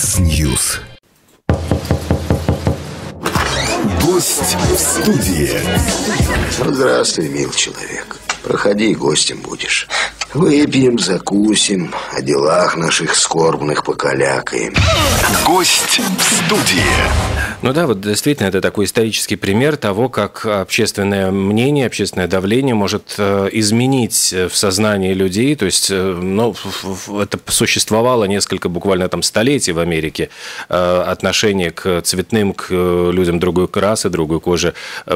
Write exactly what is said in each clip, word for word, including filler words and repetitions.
X-News. Гость в студии. Ну, здравствуй, мил человек. Проходи, гостем будешь. Выпьем, закусим, о делах наших скорбных покалякаем. Гость в студии. Ну да, вот действительно, это такой исторический пример того, как общественное мнение, общественное давление может изменить в сознании людей. То есть, ну, это существовало несколько буквально там столетий в Америке. Отношение к цветным, к людям другой расы, другой кожи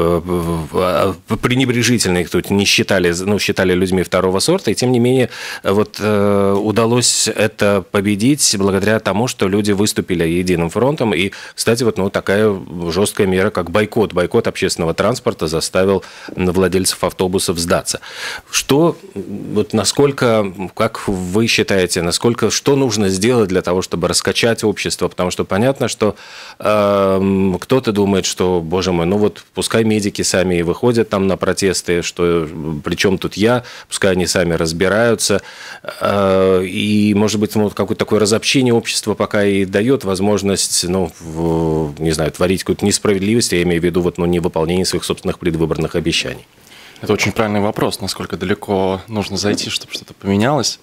пренебрежительно их тут не считали, ну, считали людьми второго сорта. И тем не менее, вот удалось это победить благодаря тому, что люди выступили единым фронтом. И, кстати, вот, ну, такая жесткая мера, как бойкот. Бойкот общественного транспорта заставил владельцев автобусов сдаться. Что, вот насколько, как вы считаете, насколько, что нужно сделать для того, чтобы раскачать общество? Потому что понятно, что э, кто-то думает, что, боже мой, ну вот пускай медики сами и выходят там на протесты, что причем тут я, пускай они сами разбираются. Э, и, может быть, ну, какое-то такое разобщение общества пока и дает возможность, ну, в, не знаю, творить какую-то несправедливость, я имею в виду вот, ну, невыполнение своих собственных предвыборных обещаний. Это очень правильный вопрос, насколько далеко нужно зайти, чтобы что-то поменялось.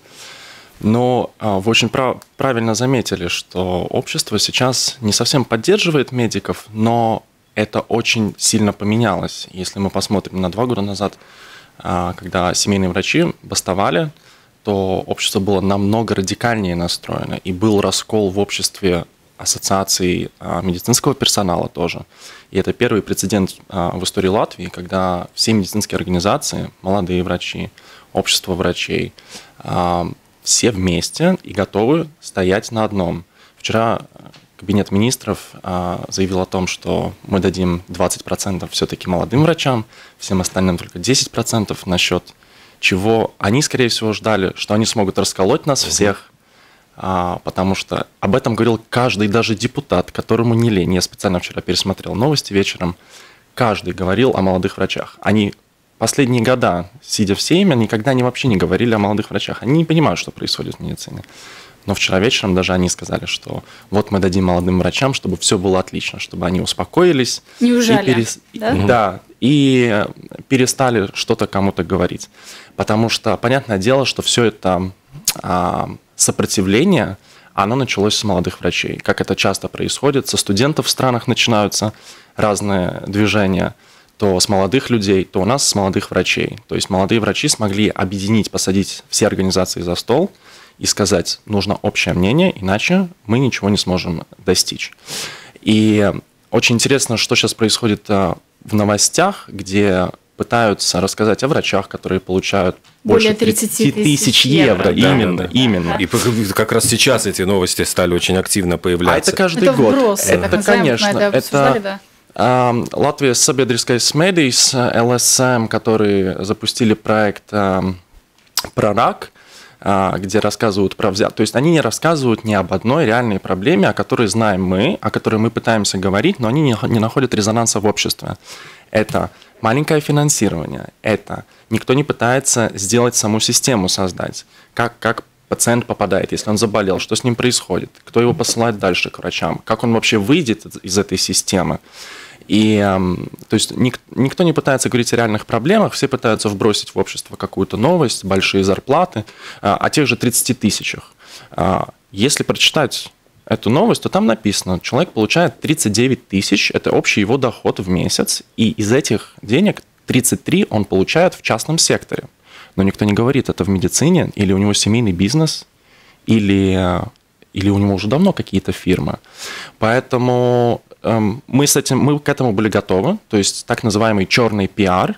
Но а, вы очень прав, правильно заметили, что общество сейчас не совсем поддерживает медиков, но это очень сильно поменялось. Если мы посмотрим на два года назад, а, когда семейные врачи бастовали, то общество было намного радикальнее настроено, и был раскол в обществе ассоциаций медицинского персонала тоже. И это первый прецедент в истории Латвии, когда все медицинские организации, молодые врачи, общество врачей, все вместе и готовы стоять на одном. Вчера Кабинет министров заявил о том, что мы дадим двадцать процентов все-таки молодым врачам, всем остальным только десять процентов, насчет чего они, скорее всего, ждали, что они смогут расколоть нас всех, потому что об этом говорил каждый, даже депутат, которому не лень. Я специально вчера пересмотрел новости вечером. Каждый говорил о молодых врачах. Они последние года, сидя в Сейме, никогда они вообще не говорили о молодых врачах. Они не понимают, что происходит в медицине. Но вчера вечером даже они сказали, что вот мы дадим молодым врачам, чтобы все было отлично, чтобы они успокоились. Неужели? И перес... Да? Да, и перестали что-то кому-то говорить. Потому что, понятное дело, что все это... сопротивление, оно началось с молодых врачей. Как это часто происходит, со студентов в странах начинаются разные движения, то с молодых людей, то у нас с молодых врачей. То есть молодые врачи смогли объединить, посадить все организации за стол и сказать, нужно общее мнение, иначе мы ничего не сможем достичь. И очень интересно, что сейчас происходит в новостях, где пытаются рассказать о врачах, которые получают больше тридцати тысяч евро. Да, именно, да, да. именно. И как раз сейчас эти новости стали очень активно появляться. А это каждый это год. Вброс, это, это, конечно, это, это да? э, Латвия Sabiedriskais Medijs, эл эс эм, которые запустили проект э, про рак, э, где рассказывают про взят. То есть они не рассказывают ни об одной реальной проблеме, о которой знаем мы, о которой мы пытаемся говорить, но они не, не находят резонанса в обществе. Это маленькое финансирование, это никто не пытается сделать саму систему, создать. Как, как пациент попадает, если он заболел, что с ним происходит, кто его посылает дальше к врачам, как он вообще выйдет из этой системы. И то есть ник, никто не пытается говорить о реальных проблемах, все пытаются вбросить в общество какую-то новость, большие зарплаты, о тех же тридцати тысячах. Если прочитать эту новость, то там написано, человек получает тридцать девять тысяч, это общий его доход в месяц, и из этих денег тридцать три он получает в частном секторе. Но никто не говорит, это в медицине, или у него семейный бизнес, или, или у него уже давно какие-то фирмы. Поэтому эм, мы, с этим, мы к этому были готовы, то есть так называемый черный пиар,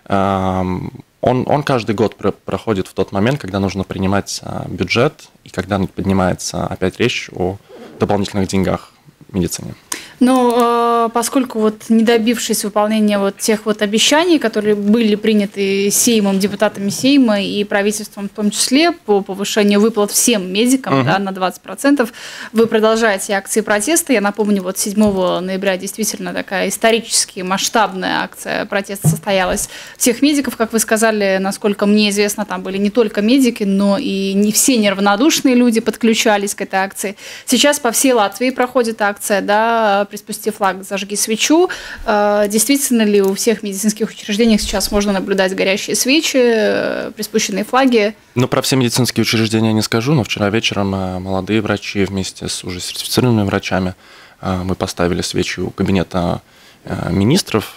эм, Он, он каждый год про- проходит в тот момент, когда нужно принимать а, бюджет и когда поднимается опять речь о дополнительных деньгах медицине. Но поскольку вот не добившись выполнения вот тех вот обещаний, которые были приняты Сеймом, депутатами Сейма и правительством в том числе по повышению выплат всем медикам uh-huh. да, на двадцать процентов, вы продолжаете акции протеста. Я напомню, вот седьмого ноября действительно такая исторически масштабная акция протеста состоялась всех медиков. Как вы сказали, насколько мне известно, там были не только медики, но и не все неравнодушные люди подключались к этой акции. Сейчас по всей Латвии проходит акция, да, «Приспусти флаг, зажги свечу». Действительно ли у всех медицинских учреждениях сейчас можно наблюдать горящие свечи, приспущенные флаги? Ну, про все медицинские учреждения не скажу, но вчера вечером молодые врачи вместе с уже сертифицированными врачами мы поставили свечи у кабинета министров.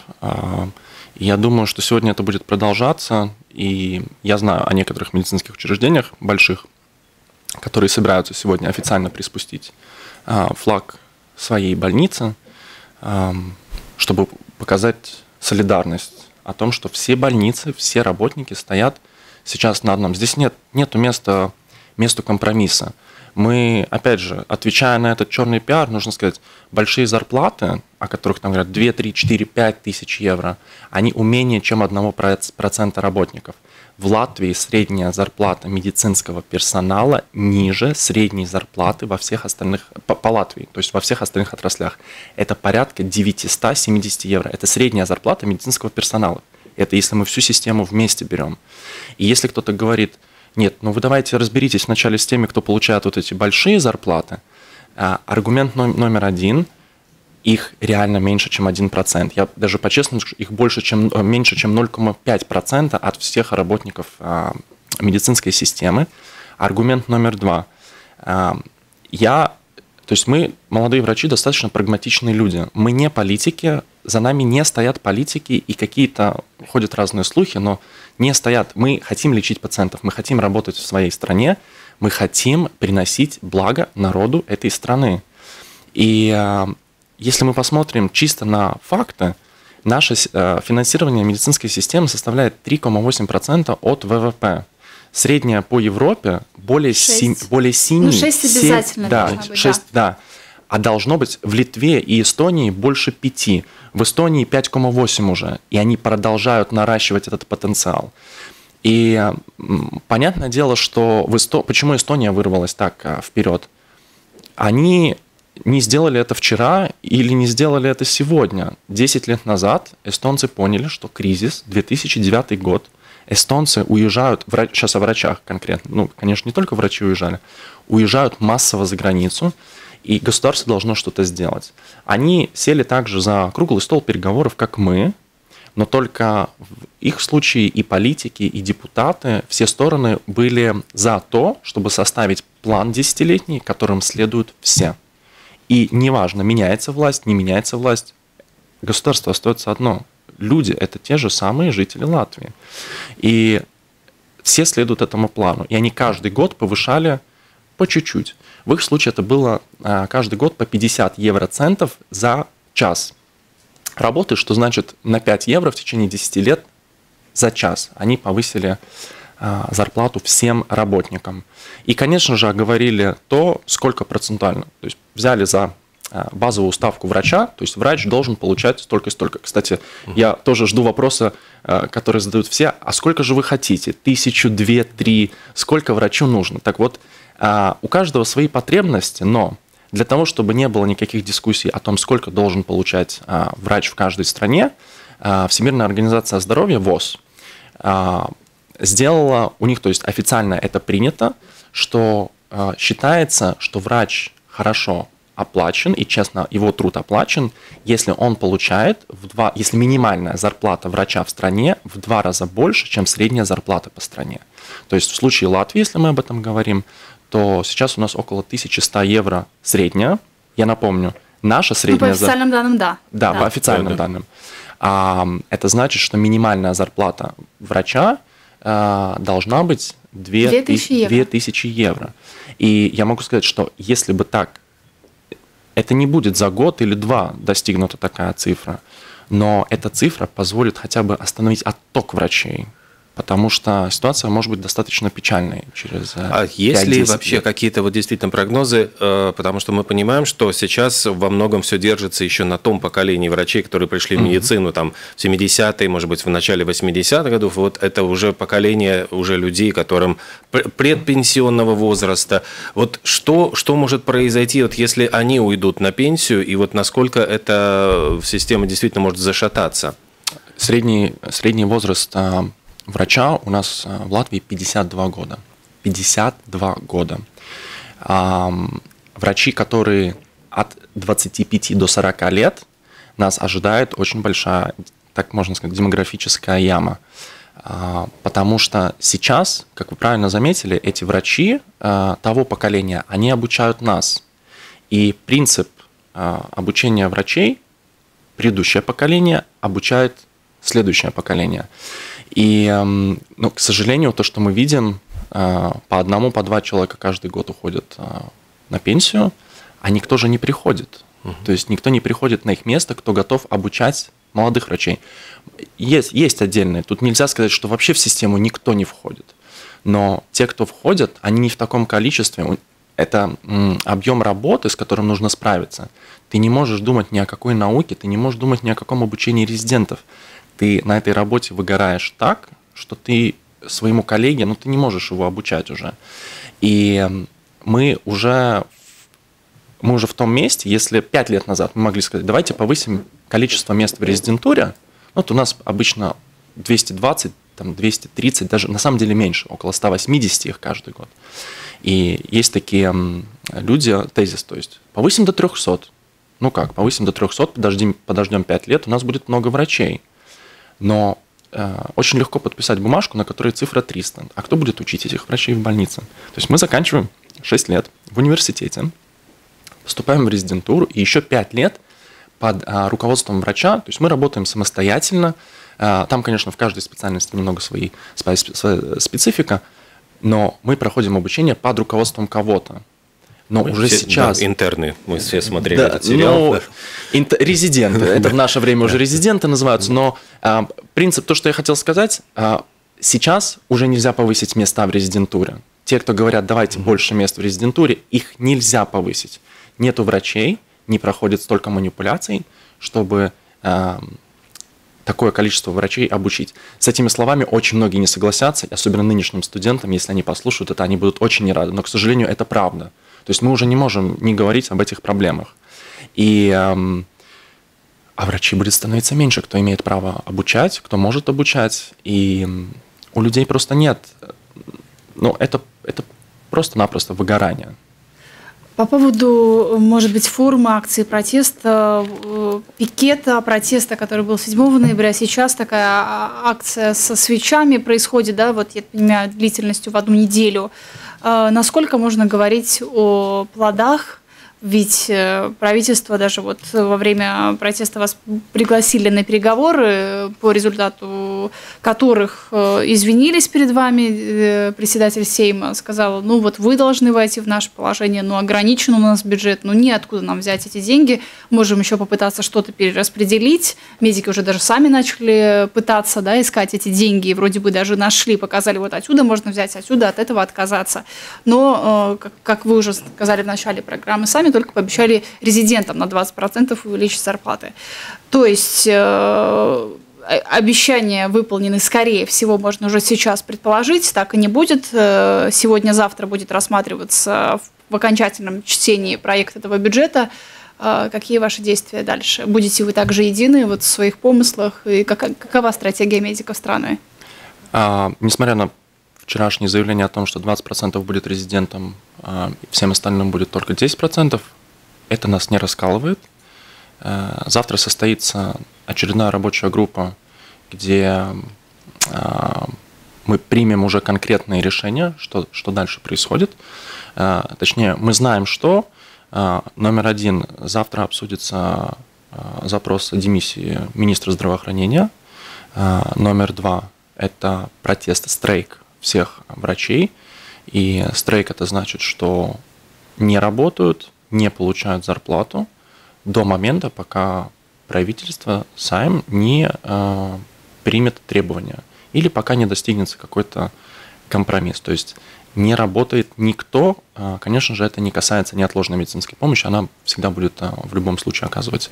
Я думаю, что сегодня это будет продолжаться, и я знаю о некоторых медицинских учреждениях больших, которые собираются сегодня официально приспустить флаг своей больницы, чтобы показать солидарность о том, что все больницы, все работники стоят сейчас на одном. Здесь нет нету места, месту компромисса. Мы, опять же, отвечая на этот черный пиар, нужно сказать, большие зарплаты, о которых там говорят два, три, четыре, пять тысяч евро, они менее чем одного процента работников. В Латвии средняя зарплата медицинского персонала ниже средней зарплаты во всех остальных, по, по Латвии, то есть во всех остальных отраслях. Это порядка девятьсот семьдесят евро. Это средняя зарплата медицинского персонала. Это если мы всю систему вместе берем. И если кто-то говорит, нет, ну вы давайте разберитесь вначале с теми, кто получает вот эти большие зарплаты, аргумент номер один – их реально меньше, чем один процент. Я даже по-честному скажу, их больше, чем, меньше, чем ноль целых пять десятых процента от всех работников а, медицинской системы. Аргумент номер два. А, я, то есть мы, молодые врачи, достаточно прагматичные люди. Мы не политики, за нами не стоят политики, и какие-то, ходят разные слухи, но не стоят. Мы хотим лечить пациентов, мы хотим работать в своей стране, мы хотим приносить благо народу этой страны. И а, если мы посмотрим чисто на факты, наше финансирование медицинской системы составляет три целых восемь десятых процента от вэ вэ пэ. Средняя по Европе более семи. Более семи ну, шесть обязательно да, должно быть, шесть, да. да. А должно быть в Литве и Эстонии больше пяти. В Эстонии пять целых восемь уже. И они продолжают наращивать этот потенциал. И понятное дело, что в Эсто... почему Эстония вырвалась так вперед? Они не сделали это вчера или не сделали это сегодня. Десять лет назад эстонцы поняли, что кризис, две тысячи девятый год, эстонцы уезжают, врач, сейчас о врачах конкретно, ну, конечно, не только врачи уезжали, уезжают массово за границу, и государство должно что-то сделать. Они сели также за круглый стол переговоров, как мы, но только в их случае и политики, и депутаты, все стороны были за то, чтобы составить план десятилетний, которым следуют все. И неважно, меняется власть, не меняется власть, государство остается одно. Люди – это те же самые жители Латвии. И все следуют этому плану. И они каждый год повышали по чуть-чуть. В их случае это было каждый год по пятьдесят евроцентов за час работы, что значит на пять евро в течение десяти лет за час они повысили зарплату всем работникам. И, конечно же, оговорили то, сколько процентуально. То есть взяли за базовую ставку врача, то есть врач должен получать столько и столько. Кстати, uh-huh. я тоже жду вопроса, который задают все, а сколько же вы хотите? Тысячу, две, три, сколько врачу нужно? Так вот, у каждого свои потребности, но для того, чтобы не было никаких дискуссий о том, сколько должен получать врач в каждой стране, Всемирная организация здоровья, ВОЗ, сделала у них, то есть официально это принято, что э, считается, что врач хорошо оплачен и честно его труд оплачен, если он получает в два, если минимальная зарплата врача в стране в два раза больше, чем средняя зарплата по стране. То есть в случае Латвии, если мы об этом говорим, то сейчас у нас около тысячи ста евро средняя. Я напомню, наша средняя зарплата. Ну, по официальным зар... данным, да. Да, да. по официальным да, да. данным. А, это значит, что минимальная зарплата врача должна быть две тысячи евро. И я могу сказать, что если бы так, это не будет за год или два достигнута такая цифра, но эта цифра позволит хотя бы остановить отток врачей. потому что ситуация может быть достаточно печальной через А есть ли вообще лет. какие-то вот действительно прогнозы, потому что мы понимаем, что сейчас во многом все держится еще на том поколении врачей, которые пришли в медицину там в семидесятые, может быть, в начале восьмидесятых годов, вот это уже поколение уже людей, которым предпенсионного возраста. Вот что, что может произойти, вот если они уйдут на пенсию, и вот насколько эта система действительно может зашататься? Средний, средний возраст врача у нас в Латвии пятьдесят два года. пятьдесят два года. Врачи, которые от двадцати пяти до сорока лет, нас ожидает очень большая, так можно сказать, демографическая яма. Потому что сейчас, как вы правильно заметили, эти врачи того поколения, они обучают нас. И принцип обучения врачей предыдущее поколение обучает следующее поколение. И, ну, к сожалению, то, что мы видим, по одному, по два человека каждый год уходят на пенсию, а никто же не приходит. Uh-huh. То есть никто не приходит на их место, кто готов обучать молодых врачей. Есть, есть отдельные. Тут нельзя сказать, что вообще в систему никто не входит. Но те, кто входят, они не в таком количестве. Это объем работы, с которым нужно справиться. Ты не можешь думать ни о какой науке, ты не можешь думать ни о каком обучении резидентов. Ты на этой работе выгораешь так, что ты своему коллеге, ну ты не можешь его обучать уже. И мы уже, мы уже в том месте, если пять лет назад мы могли сказать, давайте повысим количество мест в резидентуре, вот у нас обычно двести двадцать, там двести тридцать, даже на самом деле меньше, около ста восьмидесяти их каждый год. И есть такие люди, тезис, то есть повысим до трехсот. Ну как, повысим до трехсот, подождем, подождем пять лет, у нас будет много врачей. Но э, очень легко подписать бумажку, на которой цифра триста. А кто будет учить этих врачей в больнице? То есть мы заканчиваем шесть лет в университете, поступаем в резидентуру, и еще пять лет под э, руководством врача, то есть мы работаем самостоятельно. Э, там, конечно, в каждой специальности немного свои, своя специфика, но мы проходим обучение под руководством кого-то. Но мы уже все, сейчас... Да, интерны, мы все смотрели да, этот сериал. Но... Инт... Резиденты, это в наше время уже резиденты называются, но а, принцип, то, что я хотел сказать, а, сейчас уже нельзя повысить места в резидентуре. Те, кто говорят, давайте больше мест в резидентуре, их нельзя повысить. Нету врачей, не проходит столько манипуляций, чтобы а, такое количество врачей обучить. С этими словами очень многие не согласятся, особенно нынешним студентам, если они послушают это, они будут очень не рады. Но, к сожалению, это правда. То есть мы уже не можем не говорить об этих проблемах. И, эм, а врачей будет становиться меньше, кто имеет право обучать, кто может обучать. И у людей просто нет. Ну, это, это просто-напросто выгорание. По поводу, может быть, форума, акции протеста, пикета протеста, который был седьмого ноября, сейчас такая акция со свечами происходит, да, вот я понимаю, длительностью в одну неделю. Насколько можно говорить о плодах? Ведь правительство даже вот во время протеста вас пригласили на переговоры, по результату которых извинились перед вами. Председатель Сейма сказал, ну вот вы должны войти в наше положение, но ограничен у нас бюджет, ну неоткуда нам взять эти деньги. Можем еще попытаться что-то перераспределить. Медики уже даже сами начали пытаться, да, искать эти деньги, и вроде бы даже нашли, показали, вот отсюда можно взять, отсюда от этого отказаться. Но, как вы уже сказали в начале программы сами, только пообещали резидентам на двадцать процентов увеличить зарплаты. То есть э, обещания выполнены, скорее всего, можно уже сейчас предположить, так и не будет. Сегодня-завтра будет рассматриваться в, в окончательном чтении проект этого бюджета. Э, какие ваши действия дальше? Будете вы также едины вот в своих помыслах? И как, какова стратегия медиков страны? А, несмотря на вчерашнее заявление о том, что двадцать процентов будет резидентом, а всем остальным будет только десять процентов, это нас не раскалывает. Завтра состоится очередная рабочая группа, где мы примем уже конкретные решения, что, что дальше происходит. Точнее, мы знаем, что номер один, завтра обсудится запрос о демиссии министра здравоохранения. Номер два – это протест, стрейк всех врачей. И стрейк – это значит, что не работают, не получают зарплату до момента, пока правительство, Сайм, не э, примет требования. или пока не достигнется какой-то компромисс. То есть не работает никто, конечно же, это не касается неотложной медицинской помощи, она всегда будет в любом случае оказывать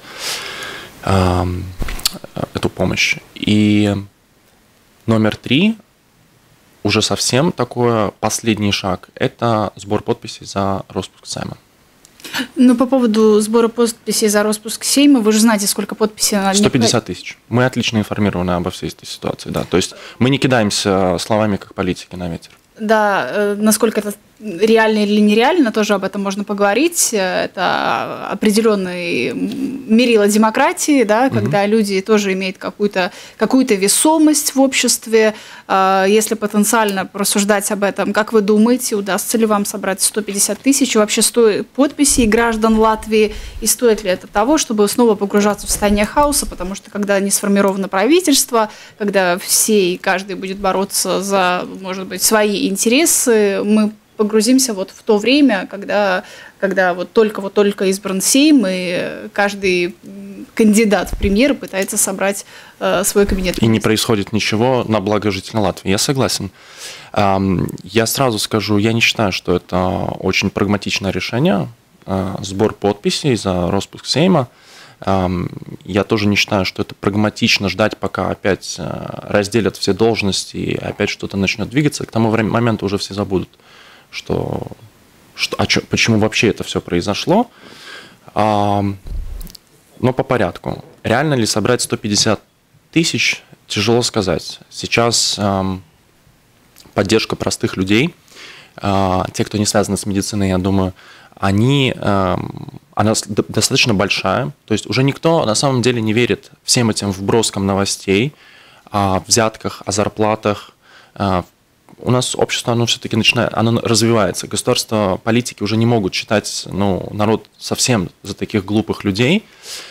эту помощь. И номер три, уже совсем такой последний шаг, это сбор подписей за распуск Сейма. Ну, по поводу сбора подписей за распуск Сейма, вы же знаете, сколько подписей надо. сто пятьдесят тысяч. Мы отлично информированы обо всей этой ситуации, да. То есть мы не кидаемся словами, как политики, на ветер. Да, э, насколько это реально или нереально, тоже об этом можно поговорить. Это определенный мерило демократии, да, когда mm-hmm. люди тоже имеют какую-то, какую-то весомость в обществе. Если потенциально рассуждать об этом, как вы думаете, удастся ли вам собрать сто пятьдесят тысяч вообще стоит подписей граждан Латвии, и стоит ли это того, чтобы снова погружаться в состояние хаоса, потому что когда не сформировано правительство, когда все и каждый будет бороться за, может быть, свои интересы, мы погрузимся вот в то время, когда, когда вот только вот только избран Сейм, и каждый кандидат в премьеры пытается собрать э, свой кабинет. И не происходит ничего на благо жителей Латвии. Я согласен. Эм, я сразу скажу, я не считаю, что это очень прагматичное решение. Э, сбор подписей за распуск Сейма. Эм, я тоже не считаю, что это прагматично ждать, пока опять э, разделят все должности и опять что-то начнет двигаться. К тому моменту уже все забудут, что, что, а чё, почему вообще это все произошло. А, но по порядку. Реально ли собрать сто пятьдесят тысяч, тяжело сказать. Сейчас а, поддержка простых людей, а, те, кто не связаны с медициной, я думаю, они, а, она достаточно большая. То есть уже никто на самом деле не верит всем этим вброскам новостей, о взятках, о зарплатах. А, у нас общество, оно все-таки начинает, оно развивается. Государство, политики уже не могут считать, ну, народ совсем за таких глупых людей.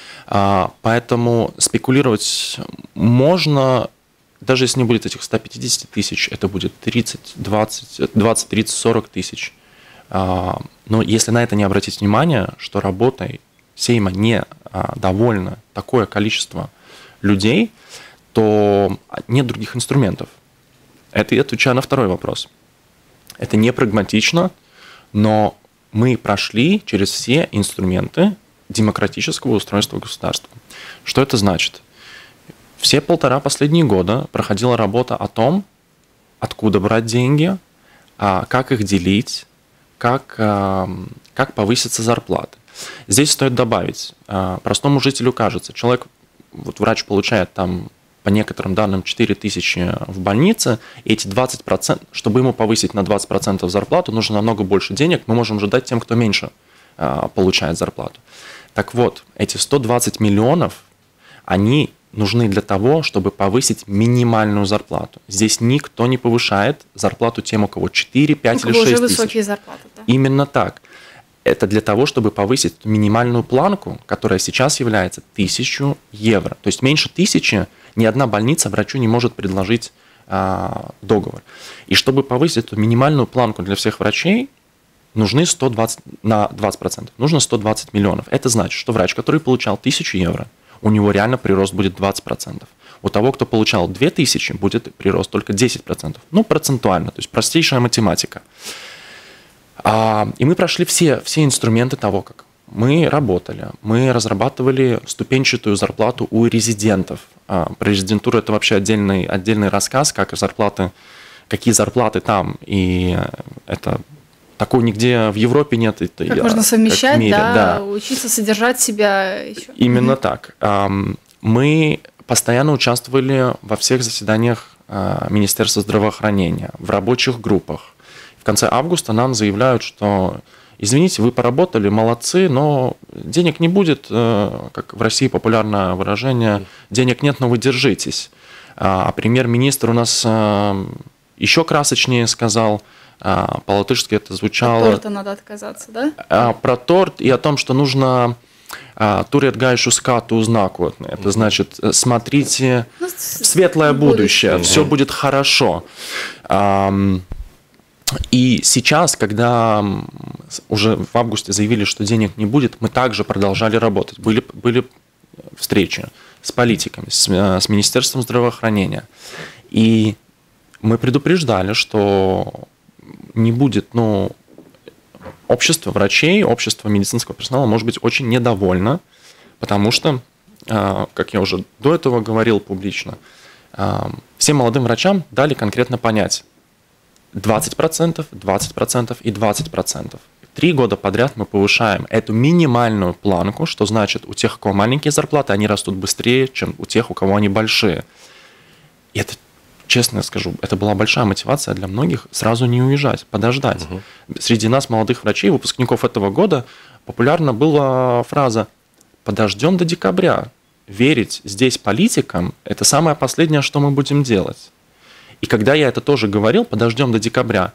Поэтому спекулировать можно, даже если не будет этих ста пятидесяти тысяч, это будет тридцать, двадцать, двадцать, тридцать, сорок тысяч. Но если на это не обратить внимание, что работой Сейма не довольно такое количество людей, то нет других инструментов. Это я отвечаю на второй вопрос. Это не прагматично, но мы прошли через все инструменты демократического устройства государства. Что это значит? Все полтора последние года проходила работа о том, откуда брать деньги, как их делить, как, как повыситься зарплаты. Здесь стоит добавить, простому жителю кажется, человек, вот врач получает там по некоторым данным четыре тысячи в больнице, и эти двадцать процентов, чтобы ему повысить на двадцать процентов зарплату, нужно намного больше денег, мы можем же дать тем, кто меньше а, получает зарплату. Так вот, эти сто двадцать миллионов, они нужны для того, чтобы повысить минимальную зарплату. Здесь никто не повышает зарплату тем, у кого четыре, пять или шесть тысяч. У кого уже высокие зарплаты, да? Именно так. Это для того, чтобы повысить минимальную планку, которая сейчас является тысячу евро. То есть меньше тысячи ни одна больница врачу не может предложить а, договор. И чтобы повысить эту минимальную планку для всех врачей, нужны сто двадцать, на двадцать процентов, нужно сто двадцать миллионов. Это значит, что врач, который получал тысячу евро, у него реально прирост будет двадцать процентов. У того, кто получал две тысячи, будет прирост только десять процентов. Ну, процентуально, то есть простейшая математика. А, и мы прошли все, все инструменты того, как мы работали. Мы разрабатывали ступенчатую зарплату у резидентов. А, про резидентуру это вообще отдельный, отдельный рассказ, как зарплаты, какие зарплаты там. И это такого нигде в Европе нет. Как я, можно совмещать, как да, да, учиться содержать себя еще. Именно так. Мы постоянно участвовали во всех заседаниях Министерства здравоохранения, в рабочих группах. В конце августа нам заявляют, что, извините, вы поработали, молодцы, но денег не будет, как в России популярное выражение, денег нет, но вы держитесь. А премьер-министр у нас еще красочнее сказал, по-латышски это звучало... От торта надо отказаться, да? Про торт и о том, что нужно турēt gaišu skatu uz nākotni. Это значит, смотрите ну, в светлое будущее, будущее. Все будет хорошо. И сейчас, когда уже в августе заявили, что денег не будет, мы также продолжали работать. Были, были встречи с политиками, с, с Министерством здравоохранения. И мы предупреждали, что не будет, ну, общество врачей, общество медицинского персонала может быть очень недовольно, потому что, как я уже до этого говорил публично, всем молодым врачам дали конкретно понять двадцать процентов, двадцать процентов и двадцать процентов. Три года подряд мы повышаем эту минимальную планку, что значит, у тех, у кого маленькие зарплаты, они растут быстрее, чем у тех, у кого они большие. И это, честно скажу, это была большая мотивация для многих сразу не уезжать, подождать. Угу. Среди нас, молодых врачей, выпускников этого года, популярна была фраза «подождем до декабря». Верить здесь политикам – это самое последнее, что мы будем делать. И когда я это тоже говорил, подождем до декабря,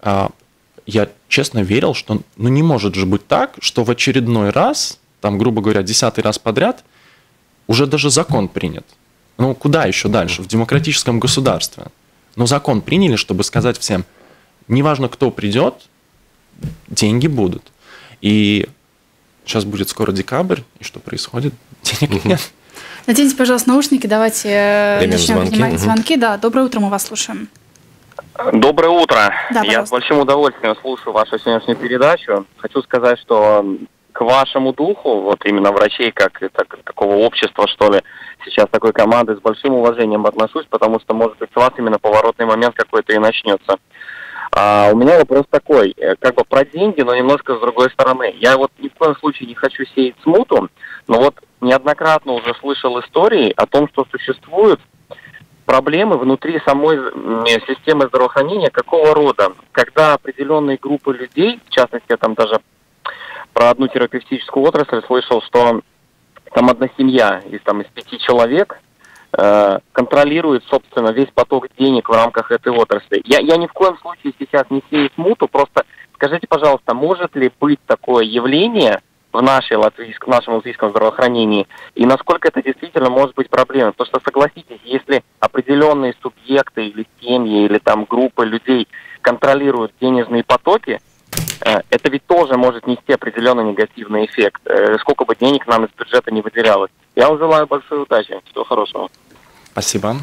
я честно верил, что ну не может же быть так, что в очередной раз, там, грубо говоря, десятый раз подряд, уже даже закон принят. Ну, куда еще дальше? В демократическом государстве. Но закон приняли, чтобы сказать всем, неважно, кто придет, деньги будут. И сейчас будет скоро декабрь, и что происходит? Денег нет. Наденьте, пожалуйста, наушники, давайте Примем начнем звонки. принимать Угу. звонки. Да, доброе утро, мы вас слушаем. Доброе утро. Да, Я с большим удовольствием слушаю вашу сегодняшнюю передачу. Хочу сказать, что к вашему духу, вот именно врачей, как так, такого общества, что ли, сейчас такой команды, с большим уважением отношусь, потому что, может быть, у вас именно поворотный момент какой-то и начнется. А у меня вопрос такой, как бы про деньги, но немножко с другой стороны. Я вот ни в коем случае не хочу сеять смуту, но вот неоднократно уже слышал истории о том, что существуют проблемы внутри самой системы здравоохранения какого рода, когда определенные группы людей, в частности, я там даже про одну терапевтическую отрасль слышал, что там одна семья из, там, из пяти человек э, контролирует, собственно, весь поток денег в рамках этой отрасли. Я, я ни в коем случае сейчас не сею смуту, просто скажите, пожалуйста, может ли быть такое явление в, нашей латвийск, в нашем латвийском здравоохранении, и насколько это действительно может быть проблемой? Потому что, согласитесь, если определенные субъекты или семьи, или там группы людей контролируют денежные потоки, э, это ведь тоже может нести определенный негативный эффект, э, сколько бы денег нам из бюджета не выделялось. Я вам желаю большой удачи. Всего хорошего. Спасибо.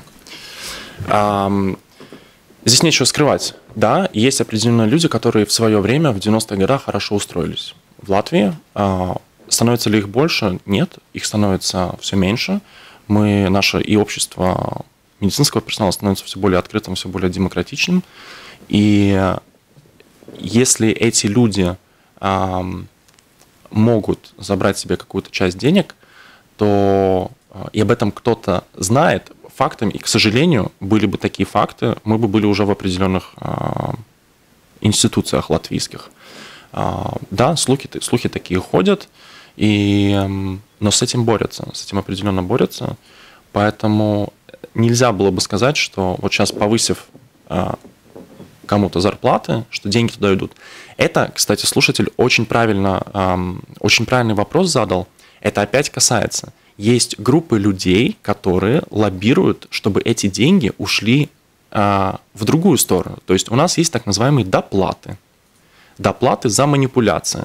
Um... Здесь нечего скрывать. Да, есть определенные люди, которые в свое время, в девяностых годах, хорошо устроились. В Латвии а, становится ли их больше? Нет, их становится все меньше. Мы, наше и общество медицинского персонала становится все более открытым, все более демократичным. И если эти люди а, могут забрать себе какую-то часть денег, то и об этом кто-то знает, фактами, и, к сожалению, были бы такие факты, мы бы были уже в определенных а, институциях латвийских. А, да, слухи, слухи такие ходят, и, но с этим борются, с этим определенно борются, поэтому нельзя было бы сказать, что вот сейчас, повысив а, кому-то зарплаты, что деньги туда идут. Это, кстати, слушатель очень правильно, а, очень правильный вопрос задал, это опять касается... Есть группы людей, которые лоббируют, чтобы эти деньги ушли а, в другую сторону. То есть у нас есть так называемые доплаты. Доплаты за манипуляции,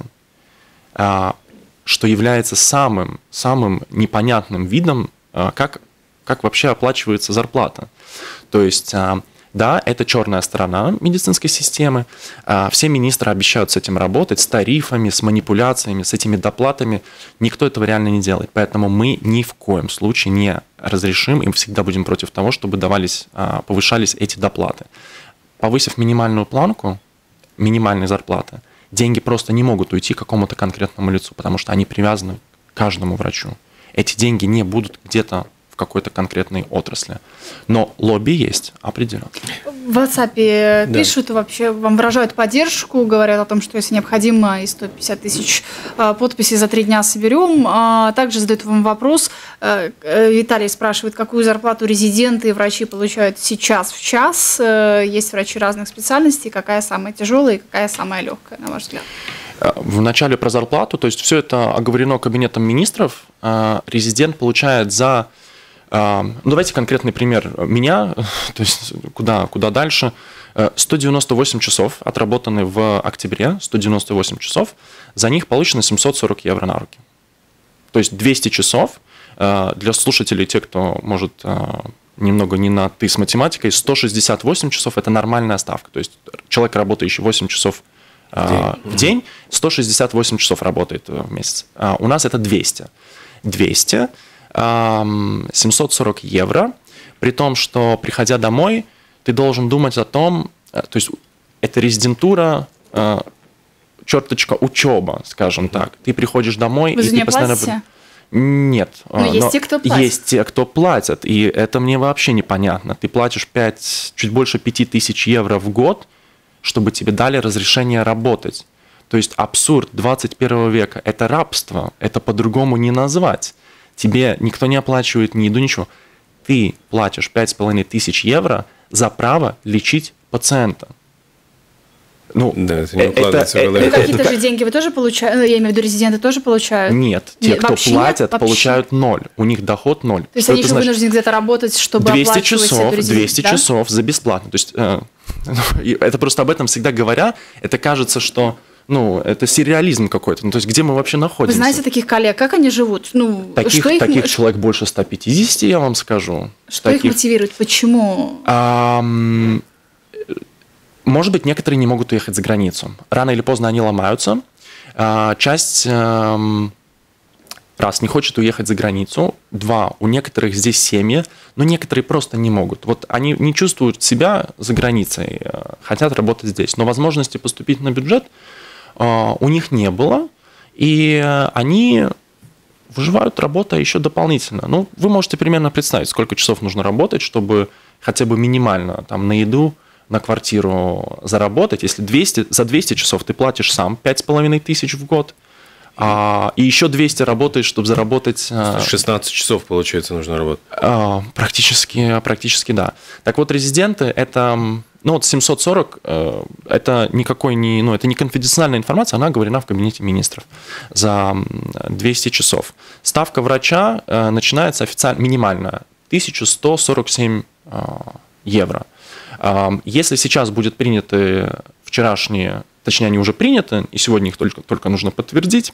а, что является самым, самым непонятным видом, а, как, как вообще оплачивается зарплата. То есть... А, Да, это черная сторона медицинской системы. Все министры обещают с этим работать, с тарифами, с манипуляциями, с этими доплатами. Никто этого реально не делает. Поэтому мы ни в коем случае не разрешим, и мы всегда будем против того, чтобы давались, повышались эти доплаты. Повысив минимальную планку, минимальной зарплаты, деньги просто не могут уйти к какому-то конкретному лицу, потому что они привязаны к каждому врачу. Эти деньги не будут где-то в какой-то конкретной отрасли. Но лобби есть определенно. В WhatsApp Да. пишут, вообще вам выражают поддержку, говорят о том, что если необходимо, и сто пятьдесят тысяч э, подписей за три дня соберем. А также задают вам вопрос, э, э, Виталий спрашивает, какую зарплату резиденты и врачи получают сейчас в час. Э, есть врачи разных специальностей, какая самая тяжелая и какая самая легкая, на ваш взгляд? В начале про зарплату, то есть все это оговорено кабинетом министров. Резидент получает за... Ну, давайте конкретный пример. Меня, то есть куда, куда дальше, сто девяносто восемь часов, отработаны в октябре, сто девяносто восемь часов, за них получено семьсот сорок евро на руки. То есть двести часов для слушателей, те, кто может немного не на «ты» с математикой, сто шестьдесят восемь часов – это нормальная ставка. То есть человек, работающий восемь часов в день, в день сто шестьдесят восемь часов работает в месяц. У нас это двести. двести, семьсот сорок евро, при том, что, приходя домой, ты должен думать о том, то есть это резидентура, черточка учеба, скажем так. Ты приходишь домой, Вы и за ты нее постоянно... платите? Нет. Но есть но те, кто платит. Есть те, кто платят, и это мне вообще непонятно. Ты платишь пять, чуть больше пяти тысяч евро в год, чтобы тебе дали разрешение работать. То есть абсурд двадцать первого века – это рабство, это по-другому не назвать. Тебе никто не оплачивает ни еду, ничего. Ты платишь пять с половиной тысяч евро за право лечить пациента. Ну, да, это не укладывается это, в голове. Ну, какие-то же деньги вы тоже получаете? Я имею в виду, резиденты тоже получают? Нет, те, Нет, кто вообще платят, нет? получают ноль. У них доход ноль. То есть Что они это еще значит? вынуждены где-то работать, чтобы двести оплачивать часов, эту резиденцию, двести да? часов за бесплатно. То есть э, это просто об этом всегда говоря, это кажется, что ну, это сюрреализм какой-то. Ну, то есть где мы вообще Вы находимся? знаете таких коллег, как они живут? Ну, Таких, что их, таких человек больше ста пятидесяти, я вам скажу. что их Таких- мотивирует? Почему? Ам, Может быть, некоторые не могут уехать за границу. Рано или поздно они ломаются. А, Часть, эм, раз, не хочет уехать за границу. Два, у некоторых здесь семьи, но некоторые просто не могут. Вот они не чувствуют себя за границей, э, хотят работать здесь. Но возможности поступить на бюджет э, у них не было. И э, они выживают, работая еще дополнительно. Ну, вы можете примерно представить, сколько часов нужно работать, чтобы хотя бы минимально там, на еду, на квартиру заработать. Если двести, за двести часов ты платишь сам пять с половиной тысяч в год, а, и еще двести работаешь, чтобы заработать... а, шестнадцать часов, получается, нужно работать. а, практически, практически да. Так вот, резиденты – это... Ну, вот семьсот сорок э, – это никакой не... Ну, это не конфиденциальная информация, она оговорена в кабинете министров за двести часов. Ставка врача э, начинается официально, минимальная – тысяча сто сорок семь э, евро. Если сейчас будут приняты вчерашние, точнее, они уже приняты, и сегодня их только, только нужно подтвердить,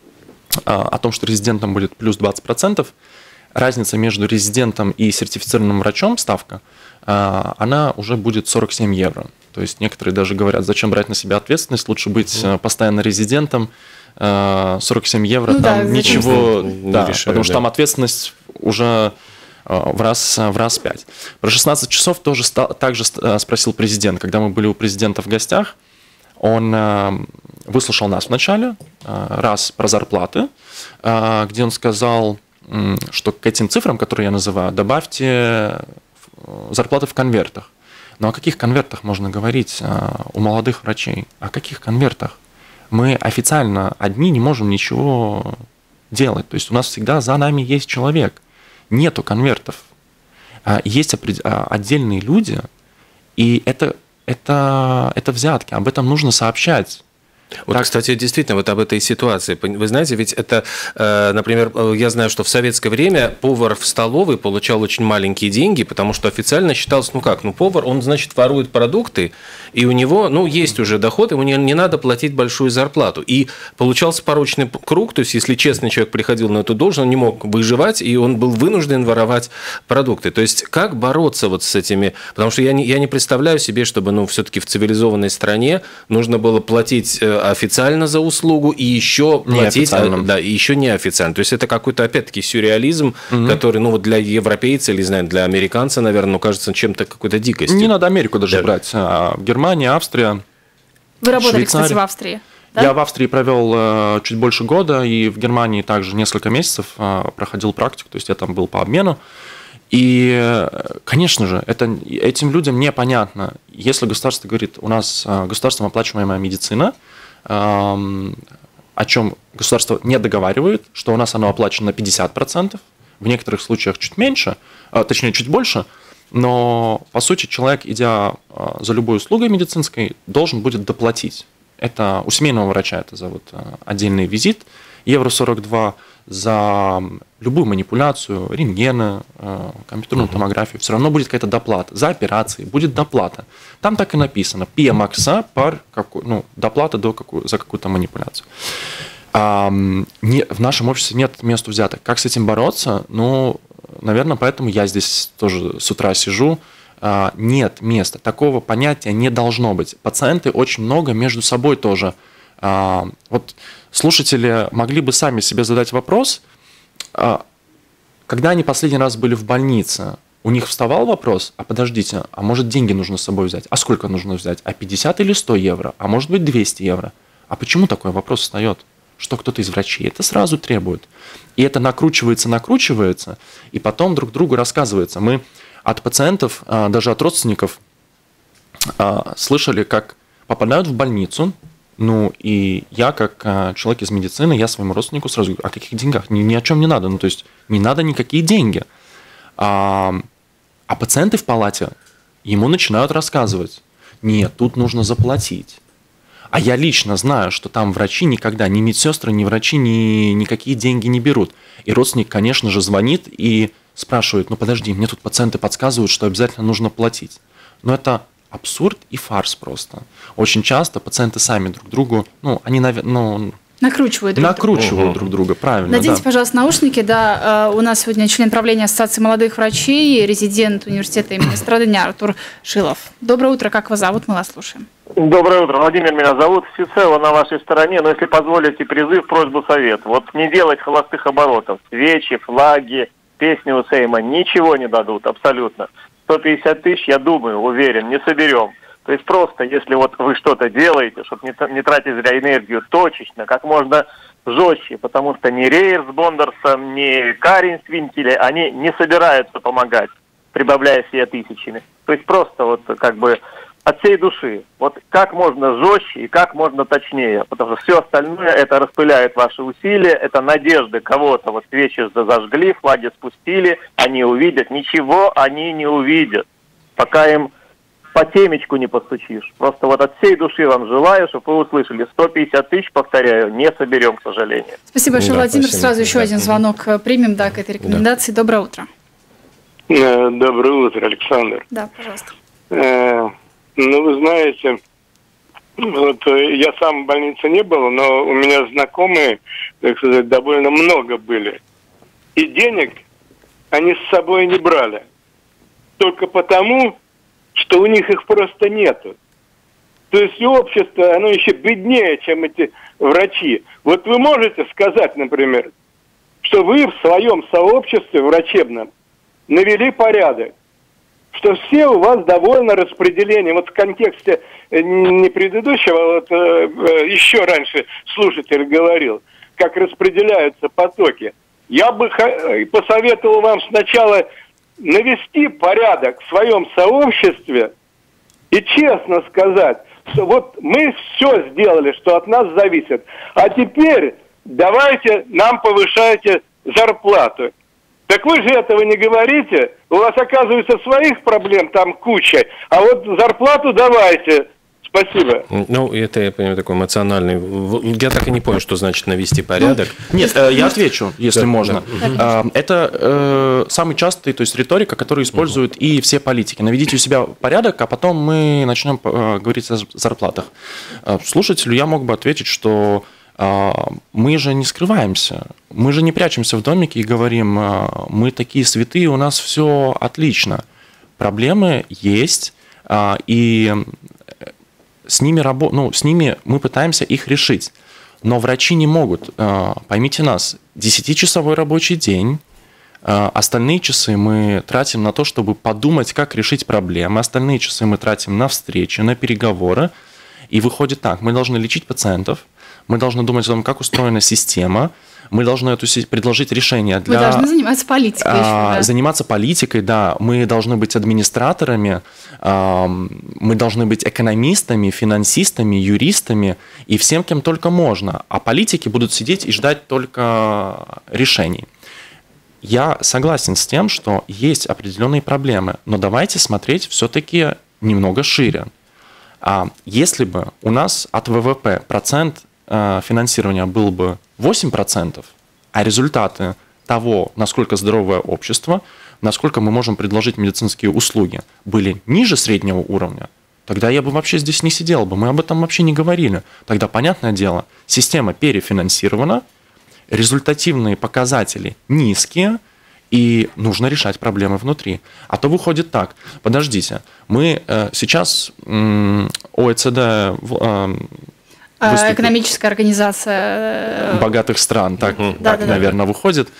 о том, что резидентам будет плюс двадцать процентов, разница между резидентом и сертифицированным врачом, ставка, она уже будет сорок семь евро. То есть некоторые даже говорят, зачем брать на себя ответственность, лучше быть постоянно резидентом, сорок семь евро, Ну там да, ничего, не да, решаю, потому что да. там ответственность уже... в раз, в раз пять. Про шестнадцать часов тоже ста- также спросил президент. Когда мы были у президента в гостях, он э, выслушал нас вначале, э, раз про зарплаты, э, где он сказал, э, что к этим цифрам, которые я называю, добавьте э, зарплаты в конвертах. Но о каких конвертах можно говорить э, у молодых врачей? О каких конвертах? Мы официально одни не можем ничего делать. То есть у нас всегда за нами есть человек. Нету конвертов. Есть отдельные люди, и это, это, это взятки. Об этом нужно сообщать. Вот, так, кстати, действительно, вот об этой ситуации. Вы знаете, ведь это, например, я знаю, что в советское время повар в столовой получал очень маленькие деньги, потому что официально считалось, ну как, ну повар, он, значит, ворует продукты, и у него, ну, есть уже доход, ему не, не надо платить большую зарплату. И получался порочный круг, то есть, если честный человек приходил на эту должность, он не мог выживать, и он был вынужден воровать продукты. То есть, как бороться вот с этими... Потому что я не, я не представляю себе, чтобы, ну, все-таки в цивилизованной стране нужно было платить официально за услугу и еще платить, да, и еще неофициально. То есть это какой-то, опять-таки, сюрреализм, угу. который, ну, вот для европейца или, знаю, для американца, наверное, ну, кажется чем-то какой-то дикостью. Не надо Америку даже да. брать. А Германия, Австрия, Вы работали, Швейцария. кстати, в Австрии? Да? Я в Австрии провел э, чуть больше года, и в Германии также несколько месяцев э, проходил практику, то есть я там был по обмену. И, конечно же, это, этим людям непонятно. Если государство говорит, у нас государством оплачиваемая медицина, о чем государство не договаривает, что у нас оно оплачено на пятьдесят процентов, в некоторых случаях чуть меньше, точнее, чуть больше, но, по сути, человек, идя за любой услугой медицинской, должен будет доплатить. Это у семейного врача это зовут отдельный визит, евро сорок два за любую манипуляцию, рентгены, компьютерную томографию, все равно будет какая-то доплата. За операции будет доплата. Там так и написано. Пиемакса пар, ну, доплата до какую, за какую-то манипуляцию. А, не, в нашем обществе нет места взяток. Как с этим бороться? Ну, наверное, поэтому я здесь тоже с утра сижу. Нет места. Такого понятия не должно быть. Пациенты очень много между собой тоже. Вот слушатели могли бы сами себе задать вопрос, когда они последний раз были в больнице, у них вставал вопрос, а подождите, а может деньги нужно с собой взять? А сколько нужно взять? А пятьдесят или сто евро? А может быть двести евро? А почему такой вопрос встает? Что кто-то из врачей это сразу требует. И это накручивается, накручивается, и потом друг другу рассказывается. Мы от пациентов, даже от родственников слышали, как попадают в больницу, ну и я, как человек из медицины, я своему родственнику сразу говорю, о каких деньгах? Ни, ни о чем не надо, ну то есть не надо никакие деньги. А, а пациенты в палате ему начинают рассказывать, нет, тут нужно заплатить. А я лично знаю, что там врачи никогда, ни медсестры, ни врачи ни, никакие деньги не берут. И родственник, конечно же, звонит и спрашивает, ну подожди, мне тут пациенты подсказывают, что обязательно нужно платить. Но это абсурд и фарс просто. Очень часто пациенты сами друг другу, ну, они, ну, накручивают друг накручивают друга. друг друга, правильно. Наденьте, да. пожалуйста, наушники. Да, у нас сегодня член правления Ассоциации молодых врачей, резидент университета имени Страдания Артур Шилов. Доброе утро, как вас зовут? Мы вас слушаем. Доброе утро, Владимир меня зовут, всецело на вашей стороне, но если позволите призыв, просьбу, совет. Вот не делать холостых оборотов, свечи, флаги, песни у Сейма ничего не дадут, абсолютно. сто пятьдесят тысяч, я думаю, уверен, не соберем. То есть просто, если вот вы что-то делаете, чтобы не, не тратить зря энергию, точечно, как можно жестче, потому что ни Рейер с Бондерсом, ни Карин с Винтеле, они не собираются помогать, прибавляя себе тысячами. То есть просто вот как бы от всей души. Вот как можно жестче и как можно точнее, потому что все остальное это распыляет ваши усилия, это надежды кого-то. Вот свечи зажгли, флаги спустили, они увидят. Ничего они не увидят, пока им по темечку не постучишь. Просто вот от всей души вам желаю, чтобы вы услышали. сто пятьдесят тысяч, повторяю, не соберем, к сожалению. Спасибо большое, Да, Владимир. спасибо. Сразу еще Да. один звонок примем, да, к этой рекомендации. Да. Доброе утро. Доброе утро, Александр. Да, пожалуйста. Э, ну, вы знаете, вот я сам в больнице не был, но у меня знакомые, так сказать, довольно много были. И денег они с собой не брали. Только потому, что у них их просто нету. То есть и общество, оно еще беднее, чем эти врачи. Вот вы можете сказать, например, что вы в своем сообществе врачебном навели порядок, что все у вас довольны распределением. Вот в контексте не предыдущего, вот еще раньше слушатель говорил, как распределяются потоки. Я бы посоветовал вам сначала навести порядок в своем сообществе и честно сказать, что вот мы все сделали, что от нас зависит, а теперь давайте нам повышайте зарплату. Так вы же этого не говорите, у вас оказывается своих проблем там куча, а вот зарплату давайте. Спасибо. Ну, это, я понимаю, такой эмоциональный. Я так и не понял, что значит навести порядок. Ну, нет, я отвечу, если да, можно. Да. Это э, самый частый, то есть риторика, которую используют угу. и все политики. Наведите у себя порядок, а потом мы начнем э, говорить о зарплатах. Слушателю я мог бы ответить, что э, мы же не скрываемся, мы же не прячемся в домике и говорим, э, мы такие святые, у нас все отлично. Проблемы есть, э, и С ними, рабо... ну, с ними мы пытаемся их решить, но врачи не могут. Поймите нас, десятичасовой рабочий день, остальные часы мы тратим на то, чтобы подумать, как решить проблемы, остальные часы мы тратим на встречи, на переговоры, и выходит так, мы должны лечить пациентов, мы должны думать о том, как устроена система, мы должны эту предложить решение для... Мы должны заниматься политикой а, еще, да. Заниматься политикой, да. Мы должны быть администраторами, а, мы должны быть экономистами, финансистами, юристами и всем, кем только можно. А политики будут сидеть и ждать только решений. Я согласен с тем, что есть определенные проблемы, но давайте смотреть все-таки немного шире. А если бы у нас от ВВП процент финансирования был бы восемь процентов, а результаты того, насколько здоровое общество, насколько мы можем предложить медицинские услуги, были ниже среднего уровня, тогда я бы вообще здесь не сидел бы, мы об этом вообще не говорили. Тогда, понятное дело, система перефинансирована, результативные показатели низкие, И нужно решать проблемы внутри. А то выходит так. Подождите, мы э, сейчас э, О Э Цэ Дэ э, выступит, экономическая организация богатых стран, так, да, так да, да, наверное, да. выходит.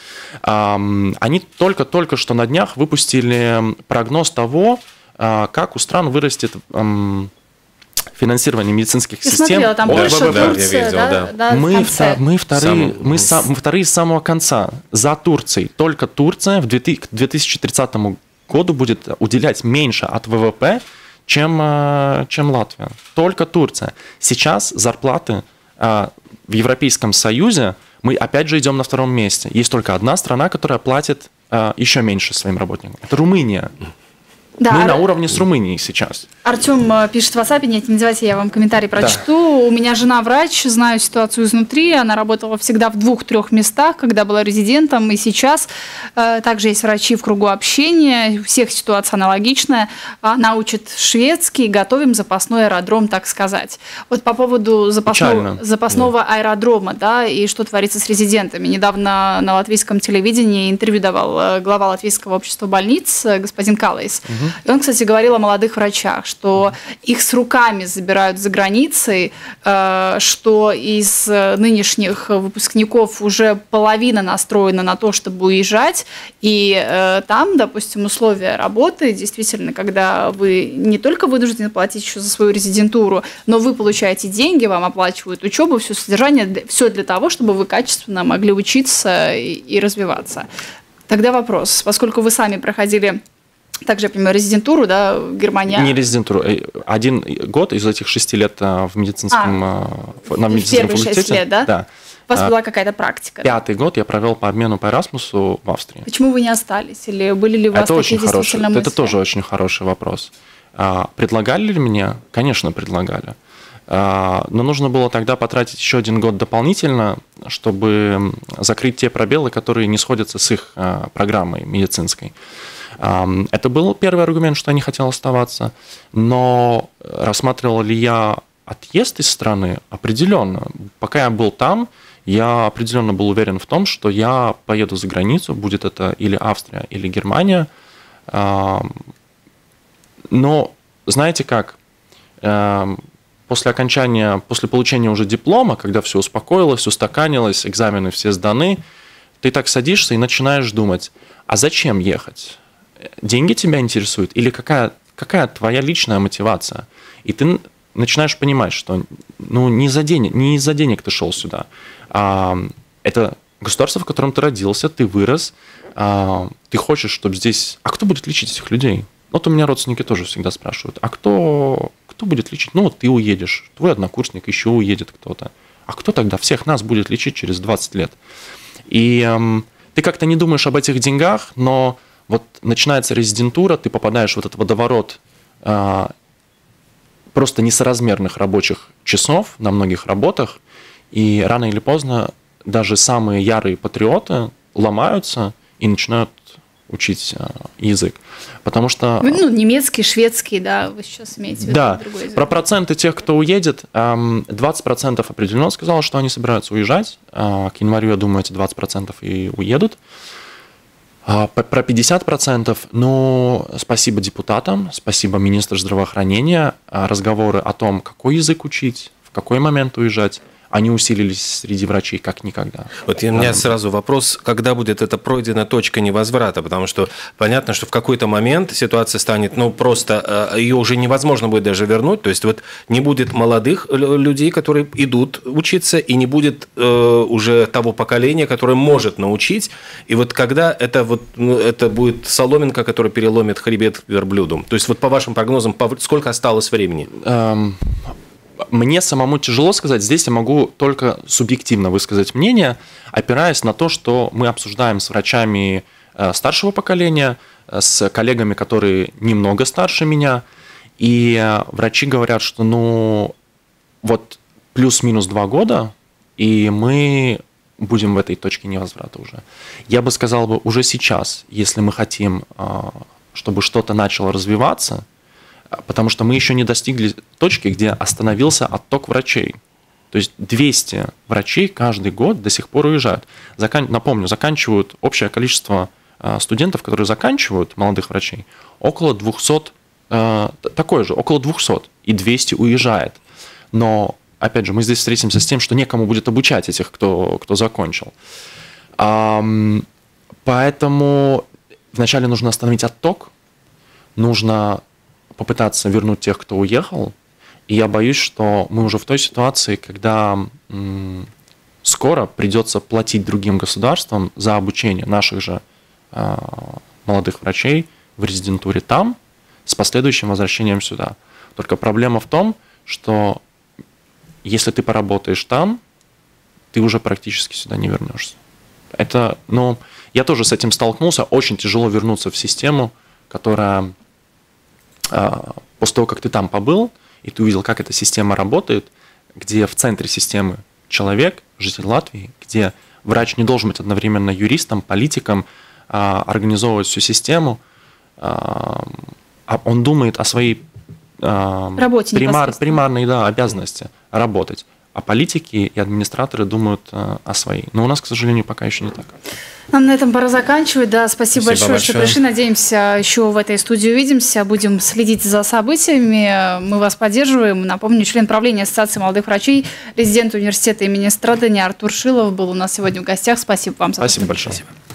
Э, они только-только что на днях выпустили прогноз того, э, как у стран вырастет э, финансирование медицинских Я систем. смотрела, там Польша, да, Турция, я видел, да, да. да, в Мы, конце. втор- мы, вторые, Сам- мы, са- мы вторые с самого конца. За Турцией. Только Турция в две тысячи- к две тысячи тридцатому году будет уделять меньше от вэ вэ пэ, чем, э, чем Латвия. Только Турция. Сейчас зарплаты э, в Европейском Союзе, мы опять же идем на втором месте. Есть только одна страна, которая платит э, еще меньше своим работникам. Это Румыния. Да, Мы Ар- на уровне с Румынией сейчас. Артем э, пишет в WhatsApp, нет, не называйте, я вам комментарий прочту. У меня жена врач, знаю ситуацию изнутри. Она работала всегда в двух-трех местах, когда была резидентом, и сейчас э, также есть врачи в кругу общения. У всех ситуация аналогичная. Она учит шведский, готовим запасной аэродром, так сказать. Вот по поводу запасного, Печально. запасного аэродрома, да, и что творится с резидентами. Недавно на латвийском телевидении интервью давал э, глава Латвийского общества больниц э, господин Калейс. И он, кстати, говорил о молодых врачах, что их с руками забирают за границей, э, что из нынешних выпускников уже половина настроена на то, чтобы уезжать, и э, там, допустим, условия работы, действительно, когда вы не только вынуждены платить еще за свою резидентуру, но вы получаете деньги, вам оплачивают учебу, все содержание, все для того, чтобы вы качественно могли учиться и, и развиваться. Тогда вопрос, поскольку вы сами проходили... Также, я понимаю, резидентуру, да, Германия. Не резидентуру. Один год из этих шести лет в медицинском, а, на медицинском первые факультете. шесть лет, да? Да. У вас А, была какая-то практика? Пятый год я провел по обмену по Эрасмусу в Австрии. Почему вы не остались? Или были ли у вас Это такие очень хороший, действительно мысли? это тоже очень хороший вопрос. А, предлагали ли мне? Конечно, предлагали. А, но нужно было тогда потратить еще один год дополнительно, чтобы закрыть те пробелы, которые не сходятся с их а, программой медицинской. Это был первый аргумент, что я не хотел оставаться, но рассматривал ли я отъезд из страны? Определенно. Пока я был там, я определенно был уверен в том, что я поеду за границу, будет это или Австрия, или Германия. Но знаете как? После окончания, после получения уже диплома, когда все успокоилось, устаканилось, экзамены все сданы, ты так садишься и начинаешь думать, а зачем ехать? Деньги тебя интересуют или какая, какая твоя личная мотивация? И ты начинаешь понимать, что ну, не, за денег, не из-за денег ты шел сюда. А, это государство, в котором ты родился, ты вырос, а, ты хочешь, чтобы здесь... А кто будет лечить этих людей? Вот у меня родственники тоже всегда спрашивают, а кто, кто будет лечить? Ну, вот ты уедешь, твой однокурсник еще уедет кто-то. А кто тогда всех нас будет лечить через двадцать лет? И эм, ты как-то не думаешь об этих деньгах, но... Вот начинается резидентура, ты попадаешь в этот водоворот а, просто несоразмерных рабочих часов на многих работах, и рано или поздно даже самые ярые патриоты ломаются и начинают учить а, язык. Потому что... Ну, немецкий, шведский, да, вы сейчас имеете в виду Да, другой язык. про проценты тех, кто уедет, двадцать процентов определенно сказало, что они собираются уезжать. К январю, я думаю, эти двадцать процентов и уедут. Про пятьдесят процентов, ну, спасибо депутатам, спасибо министру здравоохранения. Разговоры о том, какой язык учить, в какой момент уезжать, они усилились среди врачей как никогда. Вот у меня сразу вопрос, когда будет эта пройдена точка невозврата, потому что понятно, что в какой-то момент ситуация станет, ну, просто ее уже невозможно будет даже вернуть, то есть вот не будет молодых людей, которые идут учиться, и не будет э, уже того поколения, которое может научить, и вот когда это, вот, ну, это будет соломинка, которая переломит хребет верблюду, то есть вот по вашим прогнозам, сколько осталось времени? Эм... Мне самому тяжело сказать, здесь я могу только субъективно высказать мнение, опираясь на то, что мы обсуждаем с врачами старшего поколения, с коллегами, которые немного старше меня, и врачи говорят, что ну вот плюс-минус два года, и мы будем в этой точке невозврата уже. Я бы сказал бы уже сейчас, если мы хотим, чтобы что-то начало развиваться, потому что мы еще не достигли точки, где остановился отток врачей. То есть двести врачей каждый год до сих пор уезжают. Закан... Напомню, заканчивают общее количество студентов, которые заканчивают, молодых врачей, около двухсот, такое же, около двухсот, и двести уезжает. Но, опять же, мы здесь встретимся с тем, что некому будет обучать этих, кто, кто закончил. Поэтому вначале нужно остановить отток, нужно попытаться вернуть тех, кто уехал. И я боюсь, что мы уже в той ситуации, когда м, скоро придется платить другим государствам за обучение наших же э, молодых врачей в резидентуре там, с последующим возвращением сюда. Только проблема в том, что если ты поработаешь там, ты уже практически сюда не вернешься. Это, ну, я тоже с этим столкнулся. Очень тяжело вернуться в систему, которая после того, как ты там побыл, и ты увидел, как эта система работает, где в центре системы человек, житель Латвии, где врач не должен быть одновременно юристом, политиком, организовывать всю систему, а он думает о своей работе примар, примарной да, обязанности работать. А политики и администраторы думают о своей. Но у нас, к сожалению, пока еще не так. Нам на этом пора заканчивать. Да, спасибо, спасибо большое, большое, что пришли. Надеемся, еще в этой студии увидимся. Будем следить за событиями. Мы вас поддерживаем. Напомню, член правления Ассоциации молодых врачей, резидент университета имени Страдания Артур Шилов был у нас сегодня в гостях. Спасибо вам за Спасибо большое. Спасибо.